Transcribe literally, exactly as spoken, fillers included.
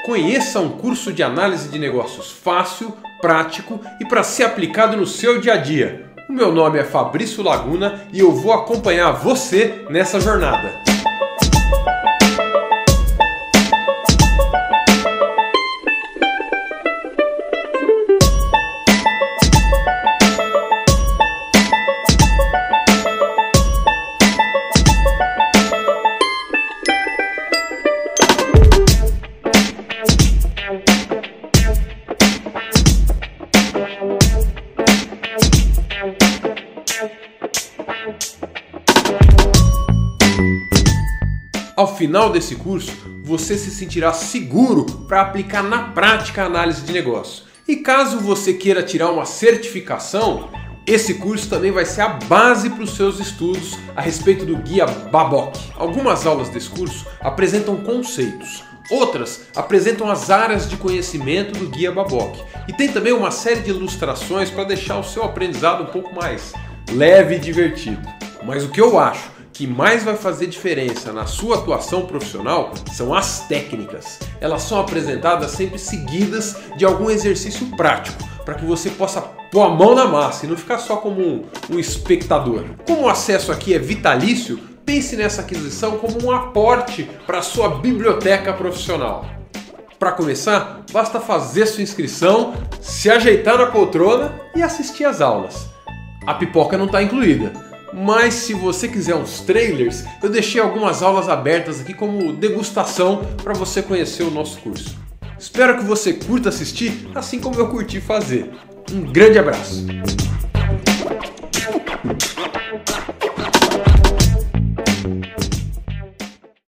Conheça um curso de análise de negócios fácil, prático e para ser aplicado no seu dia a dia. O meu nome é Fabrício Laguna e eu vou acompanhar você nessa jornada. Ao final desse curso, você se sentirá seguro para aplicar na prática a análise de negócio. E caso você queira tirar uma certificação, esse curso também vai ser a base para os seus estudos a respeito do Guia Babok. Algumas aulas desse curso apresentam conceitos, outras apresentam as áreas de conhecimento do Guia Babok. E tem também uma série de ilustrações para deixar o seu aprendizado um pouco mais leve e divertido. Mas o que eu acho que mais vai fazer diferença na sua atuação profissional são as técnicas. Elas são apresentadas sempre seguidas de algum exercício prático, para que você possa pôr a mão na massa e não ficar só como um, um espectador. Como o acesso aqui é vitalício, pense nessa aquisição como um aporte para a sua biblioteca profissional. Para começar, basta fazer sua inscrição, se ajeitar na poltrona e assistir às aulas. A pipoca não está incluída. Mas se você quiser uns trailers, eu deixei algumas aulas abertas aqui como degustação para você conhecer o nosso curso. Espero que você curta assistir, assim como eu curti fazer. Um grande abraço!